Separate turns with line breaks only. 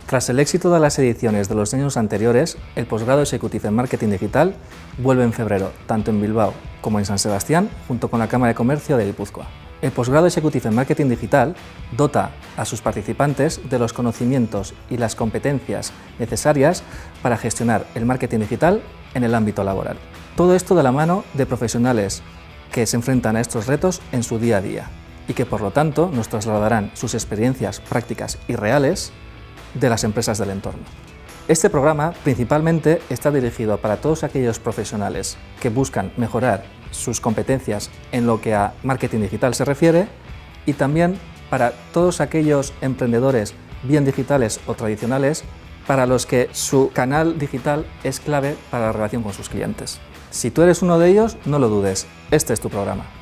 Tras el éxito de las ediciones de los años anteriores, el posgrado Executive en Marketing Digital vuelve en febrero, tanto en Bilbao como en San Sebastián, junto con la Cámara de Comercio de Guipúzcoa. El posgrado Executive en Marketing Digital dota a sus participantes de los conocimientos y las competencias necesarias para gestionar el marketing digital en el ámbito laboral. Todo esto de la mano de profesionales que se enfrentan a estos retos en su día a día y que, por lo tanto, nos trasladarán sus experiencias prácticas y reales de las empresas del entorno. Este programa principalmente está dirigido para todos aquellos profesionales que buscan mejorar sus competencias en lo que a marketing digital se refiere y también para todos aquellos emprendedores, bien digitales o tradicionales, para los que su canal digital es clave para la relación con sus clientes. Si tú eres uno de ellos, no lo dudes, este es tu programa.